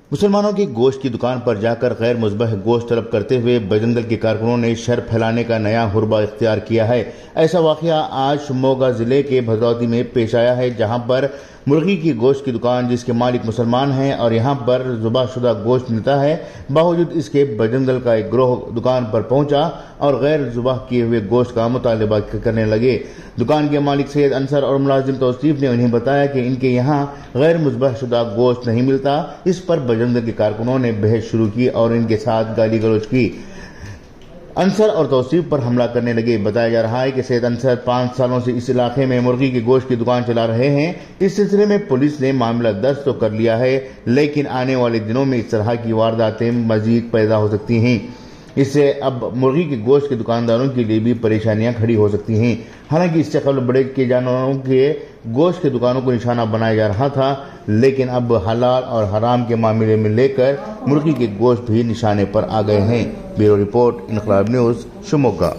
मुसलमानों की गोश्त की दुकान पर जाकर गैर मुज़बह गोश्त तलब करते हुए बजरंग दल के कारकुनों ने शर फैलाने का नया हुर्बा इख्तियार किया है। ऐसा वाक़या आज शिवमोगा जिले के भद्रावती में पेश आया है, जहां पर मुर्गी की गोश्त की दुकान जिसके मालिक मुसलमान हैं और यहां पर ज़ुबाशुदा गोश्त मिलता है, बावजूद इसके बजरंग दल का एक गिरोह दुकान पर पहुंचा और गैर ज़ुबाह किए हुए गोश्त का मुतालबा करने लगे। दुकान के मालिक सैयद अंसर और मुलाजिम तौसीफ ने उन्हें बताया कि इनके यहाँ गैर मुज़बह शुदा गोश्त नहीं मिलता। इस पर बजरंग दल के कारकुनों ने बहस शुरू की और इनके साथ गाली गलौज की। अंसर और तौसीफ पर हमला करने लगे। बताया जा रहा है कि सैयद अंसर 5 सालों से इस इलाके में मुर्गी की गोश्त की दुकान चला रहे हैं। इस सिलसिले में पुलिस ने मामला दर्ज तो कर लिया है, लेकिन आने वाले दिनों में इस तरह की वारदातें मजीद पैदा हो सकती हैं। इससे अब मुर्गी के गोश्त के दुकानदारों के लिए भी परेशानियां खड़ी हो सकती हैं। हालांकि इससे कबल बड़े के जानवरों के गोश्त की दुकानों को निशाना बनाया जा रहा था, लेकिन अब हलाल और हराम के मामले में लेकर मुर्गी के गोश्त भी निशाने पर आ गए हैं। Bureau report, Inquilab news, Shivamogga.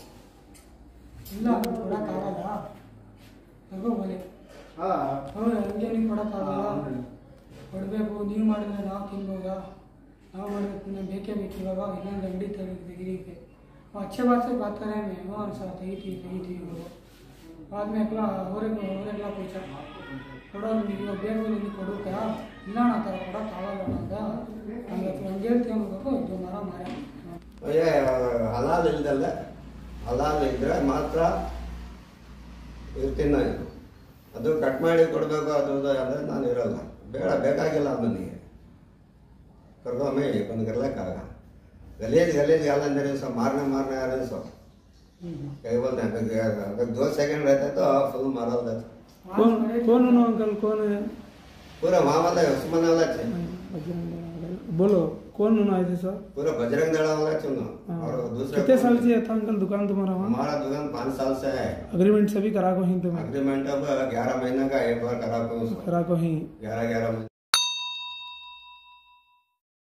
बेके बेकी बाबा अंगड़ी तेगी पे अच्छे बात से बात करें मेहमान साथ ही थी बाद में एकला होरेगला पूछा थोड़ा बेग नहीं पड़ू क्या इलाना था थोड़ा ताला लगा अंगे थे जो मारा मारा हलाल इल्दಲ್ಲ हलाल इದ್ರೆ ಮಾತ್ರ ಇರ್ತೀನಿ ಅದು ಕಟ್ ಮಾಡಿ ಕೊಡಬೇಕು ಅದು ಅಂದ್ರೆ ನಾನು ಇರಲ್ಲ ಬೇಡ ಬೇಕಾಗಿಲ್ಲ ನನಗೆ करदो में बंद कर ला कागा गलेज गाल अंदर सो मारना आ रहे सो क्या बोलते हैं अगर 2 सेकंड रहता तो फुल मारा होता। कौन नो अंकल कौन है? पूरा वहाँ वाला है, उस्मान वाला है। बोलो कौन नो आए थे सर? पूरा बजरंग दल वाला चुनो। और दूसरा कितने साल से था अंकल दुकान तुम्हारा वहाँ? हमारा दुकान 5 साल से है। अग्रीमेंट सभी करा को ही तुम्हें? अग्रीमेंट अब 11 महीने का एक बार करा को ही 11 महीने